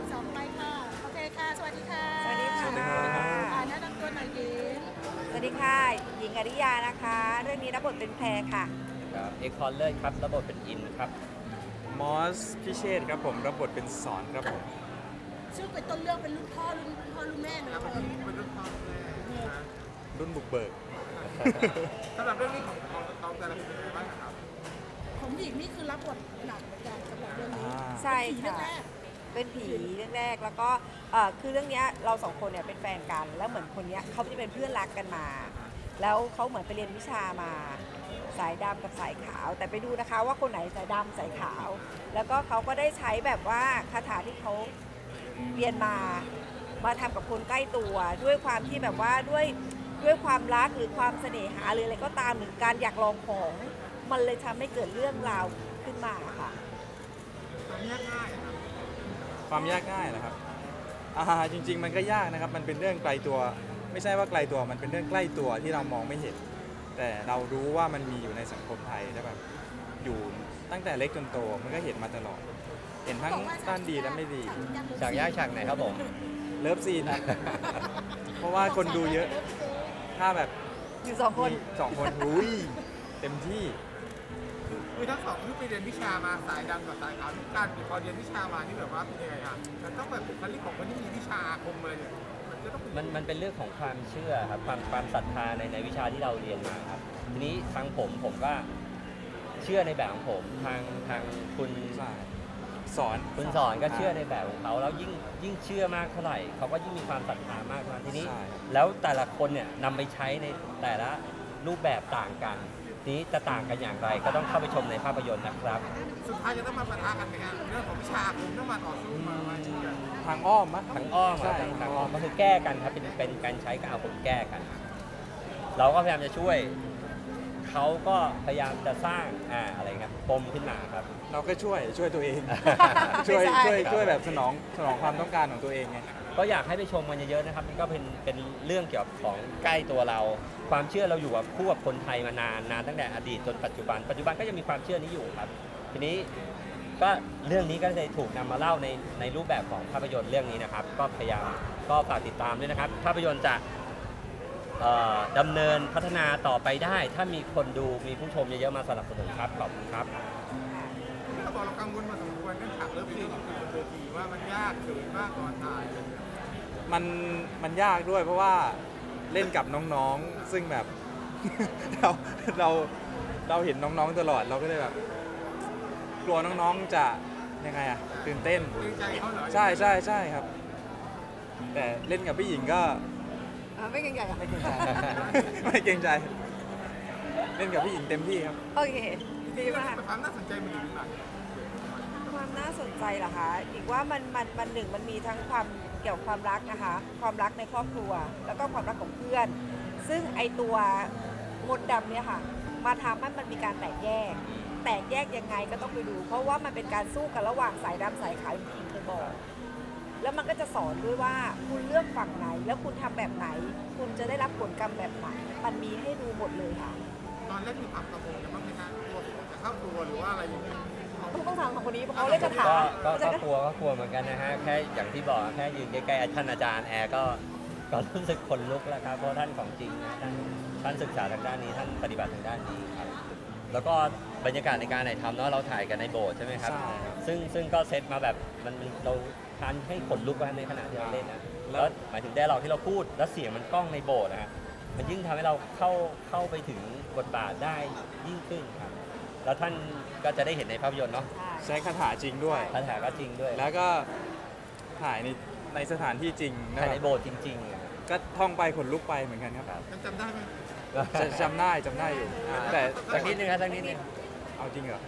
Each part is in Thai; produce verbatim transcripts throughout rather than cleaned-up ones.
ามสองไปค่ะโอเคค่ะสวัสดีค่ะสวัสดีค่ะแนะนำตัวหน่อยหญิงสวัสดีค่ะหญิงอริยานะคะเรื่องนี้รับบทเป็นแพรค่ะครับเอ็กคอนเลอร์ครับรับบทเป็นอินครับมอสพิเชษครับผมรับบทเป็นสอนครับผมซึ่งเป็นต้นเรื่องเป็นรุ่นพ่อรุ่นพ่อรุ่นแม่เลยเป็นรุ่นพ่อแม่รุ่นบุกเบิกสำหรับเรื่องนี้ของของตองแต่ละคนเป็นยังไงบ้างครับของหญิงนี่คือรับบทหนักเหมือนกันสำหรับเรื่องนี้ใช่ค่ะเป็นผีเรื่องแรกแล้วก็คือเรื่องนี้เราสองคนเนี่ยเป็นแฟนกันแล้วเหมือนคนนี้เขาจะเป็นเพื่อนรักกันมาแล้วเขาเหมือนไปเรียนวิชามาสายดำกับสายขาวแต่ไปดูนะคะว่าคนไหนสายดำสายขาวแล้วก็เขาก็ได้ใช้แบบว่าคาถาที่เขาเรียนมามาทำกับคนใกล้ตัวด้วยความที่แบบว่าด้วยด้วยความรักหรือความเสน่หาหรืออะไรก็ตามหรือการอยากลองของมันเลยทำให้เกิดเรื่องราวขึ้นมาค่ะความยากง่ายครับความยากง่ายเหรอครับอ่าจริงๆมันก็ยากนะครับมันเป็นเรื่องไกลตัวไม่ใช่ว่าไกลตัวมันเป็นเรื่องใกล้ตัวที่เรามองไม่เห็นแต่เรารู้ว่ามันมีอยู่ในสังคมไทยแล้วแบบอยู่ตั้งแต่เล็กจนโตมันก็เห็นมาตลอดเห็นทั้งด้านดีและไม่ดีฉากยากฉากไหนครับผมเลิฟซีนนะเพราะว่าคนดูเยอะถ้าแบบอยู่สองคนสองคนอุ้ยเต็มที่คือทั้งสองที่ไปเรียนวิชามาสายดำกับสายขาวที่การพอเรียนวิชามานี่แบบว่าเป็นยังไงอ่ะมันต้องแบบบุคลิกของคนที่มีวิชาอาคมอะไรเนี่ยมันมันเป็นเรื่องของความเชื่อครับความความศรัทธาในในวิชาที่เราเรียนมาครับทีนี้ทางผมผมก็เชื่อในแบบของผมทางทางคุณสอนคุณสอนก็เชื่อในแบบของเขาแล้วยิ่งยิ่งเชื่อมากเท่าไหร่เขาก็ยิ่งมีความศรัทธามากเท่านั้นทีนี้แล้วแต่ละคนเนี่ยนำไปใช้ในแต่ละรูปแบบต่างกันนี้จะต่างกันอย่างไรก็ต้องเข้าไปชมในภาพยนตร์นะครับสุดท้ายจะต้องมาปะทะกันไหมฮะเรื่องของวิชาผมต้องมาต่อสู้มาทางอ้อมมั้ยทางอ้อมใช่ทางอ้อมก็คือแก้กันครับเป็นเป็นการใช้การเอาคนแก้กันเราก็พยายามจะช่วยเขาก็พยายามจะสร้างอ่าอะไรครับปมขึ้นมาครับเราก็ช่วยช่วยตัวเองช่วยช่วยช่วยแบบสนองสนองความต้องการของตัวเองไงก็อยากให้ไปชมกันเยอะๆนะครับมันก็เป็นเป็นเรื่องเกี่ยวกับของใกล้ตัวเราความเชื่อเราอยู่กับคู่กับคนไทยมานานนานตั้งแต่อดีตจนปัจจุบันปัจจุบันก็ยังมีความเชื่อนี้อยู่ครับทีนี้ก็เรื่องนี้ก็เลยถูกนำมาเล่าในในรูปแบบของภาพยนตร์เรื่องนี้นะครับก็พยายามก็ฝากติดตามด้วยนะครับภาพยนตร์จะดำเนินพัฒนาต่อไปได้ถ้ามีคนดูมีผู้ชมเยอะๆมาสนับสนุนครับขอบคุณครับถ้าบอกเรากังวลมาสมควรเรื่องฉากเลิฟซีนของคุณเวทีว่ามันยากเกินมากตอนถ่ายมันมันยากด้วยเพราะว่าเล่นกับน้องๆซึ่งแบบเราเราเราเห็นน้องๆตลอดเราก็เลยแบบกลัวน้องๆจะยังไงอะตื่นเต้นใช่ใช่ใช่ครับแต่เล่นกับพี่หญิงก็ไม่เกรงใจไม่เกรงใจไม่เกรงใจเล่นกับพี่หญิงเต็มที่ครับโอเคดีมากความน่าสนใจมันอยู่ตรงไหนความน่าสนใจเหรอคะอีกว่ามันมันมันหนึ่งมันมีทั้งความเกี่ยวกับความรักนะคะความรักในครอบครัวแล้วก็ความรักของเพื่อนซึ่งไอตัวมนต์ดำเนี่ยค่ะมาทำให้มันมีการแตกแยกแตกแยกยังไงก็ต้องไปดูเพราะว่ามันเป็นการสู้กันระหว่างสายดำสายขาวที่เคยบอกแล้วมันก็จะสอนด้วยว่าคุณเลือกฝั่งไหนแล้วคุณทำแบบไหนคุณจะได้รับผลกรรมแบบไหนมันมีให้ดูหมดเลยค่ะตอนแรกมีความกังวลกันบ้างไหมคะกลัวจะเข้าตัวหรือว่าอะไรอย่างเงี้ยต้องถามของคนนี้เพราะเขาเล่นคาถาก็กลัวก็กลัวเหมือนกันนะฮะแค่อย่างที่บอกแค่ยืนใกล้ๆท่านอาจารย์แอร์ก็ก็รู้สึกขนลุกแล้วครับเพราะท่านของจริงนะท่านท่านศึกษาทางด้านนี้ท่านปฏิบัติทางด้านนี้ครับแล้วก็บรรยากาศในการถ่ายทำเนาะเราถ่ายกันในโบสถ์ใช่ไหมครับซึ่งซึ่งก็เซตมาแบบมันเราทานให้ขนลุกในขณะที่เราเล่นนะแล้วหมายถึงได้เราที่เราพูดแล้วเสียงมันก้องในโบสถ์นะฮะมันยิ่งทำให้เราเข้าเข้าไปถึงบทบาทได้ยิ่งขึ้นครับแล้วท่านก็จะได้เห็นในภาพยนตร์เนาะใช้คาถาจริงด้วยคาถาก็จริงด้วยแล้วก็ถ่ายในในสถานที่จริงถ่ายในโบสถ์จริงๆก็ท่องไปขนลุกไปเหมือนกันครับจำได้ไหมจำได้จำได้อยู่แต่สักนิดนึงครับสักนิดนึงเอาจริงเหรอ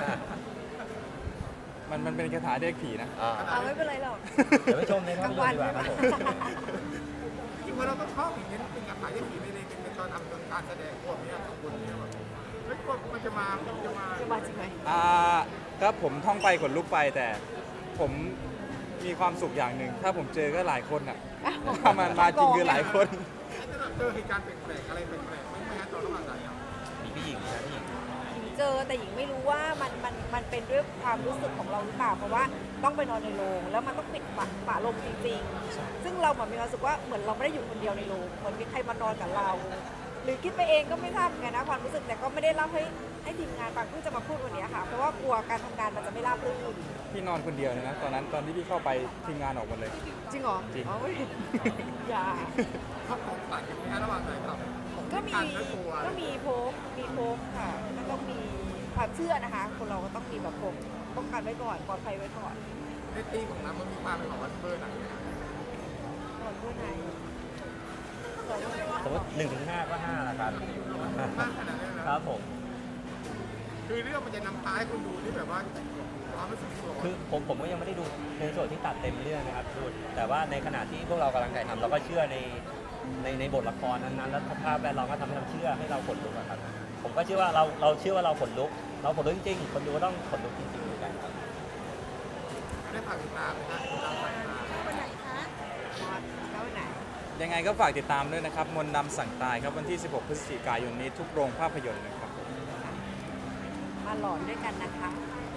มันมันเป็นคาถาเรียกผีนะเอาไม่เป็นไรหรอกเดี๋ยวไปชมในภาพยนตร์ดีกว่าครับผมจริงๆเราต้องท่องอย่างนี้เป็นคาถาเรียกผีในในตอนทำการแสดงพวกนี้ของคุณเนี่ยแบบเฮ้ยมันจะมามันจะมาจะมาจริงไหมอ่าครับผมท่องไปขนลุกไปแต่ผมมีความสุขอย่างหนึ่งถ้าผมเจอก็หลายคนอ่ะถ้ามันมาจริงคือหลายคนเจอเหตุการณ์แปลกๆอะไรแปลกๆไม่ไม่ฮะตอนระหว่างไหนอ่ะมีพี่หญิงนะพี่หญิงเจอแต่หญิงไม่รู้ว่ามันมันมันเป็นด้วยความรู้สึกของเราหรือเปล่าเพราะว่าต้องไปนอนในโรงแล้วมันต้องปิดฝาฝาโรงจริงๆซึ่งเราเหมือนมีความรู้สึกว่าเหมือนเราไม่ได้อยู่คนเดียวในโรงเหมือนมีใครมานอนกับเรา หรือคิดไปเองก็ไม่ทราบเหมือนกันนะความรู้สึกแต่ก็ไม่ได้เล่าให้ให้ทีมงานฟังเพิ่งจะมาพูดวันนี้ค่ะเพราะว่ากลัวการทำงานมันจะไม่ราบรื่นพี่นอนคนเดียวเลยนะตอนนั้นตอนที่พี่เข้าไปทีมงานออกหมดเลยจริงเหรอจริงอ๋อไม่อย่าเขาของขวัญกันไหมฮะระหว่างไหนครับของก็มีกันและตัวก็มีโพกมีโพกค่ะก็ต้องมีความเชื่อนะคะ คนเราก็ต้องมีแบบโพกป้องกันไว้ก่อนปลอดภัยไว้ก่อนในตีของน้ำมันมีความเป็นของวันเบอร์ไหนไหมฮะก่อนเพื่อนไหนก่อนเพื่อนไหนสมมติหนึ่งถึงห้าก็ห้าละครับมากขนาดนั้นนะครับผมคือเรื่องมันจะนำพาให้คนดูที่แบบว่าความรู้สึกส่วนคือผมผมก็ยังไม่ได้ดูในส่วนที่ตัดเต็มเรื่องนะครับดูแต่ว่าในขณะที่พวกเรากำลังถ่ายทำเราก็เชื่อในในในบทละครนั้นๆแล้วสภาพแวดล้อมก็ทำให้เราเชื่อให้เราขนลุกอะครับผมก็เชื่อว่าเราเราเชื่อว่าเราขนลุก เราขนลุกจริงๆคนดูก็ต้องขนลุกจริงๆเหมือนกันครับได้ผ่านติดตามนะฮะติดตามผ่านมาวันไหนคะแล้ววันไหนยังไงก็ฝากติดตามด้วยนะครับมนต์ดำสั่งตายครับวันที่ สิบหก พฤศจิกายนนี้ทุกโรงภาพยนตร์นะครับมาหลอนด้วยกันนะคะค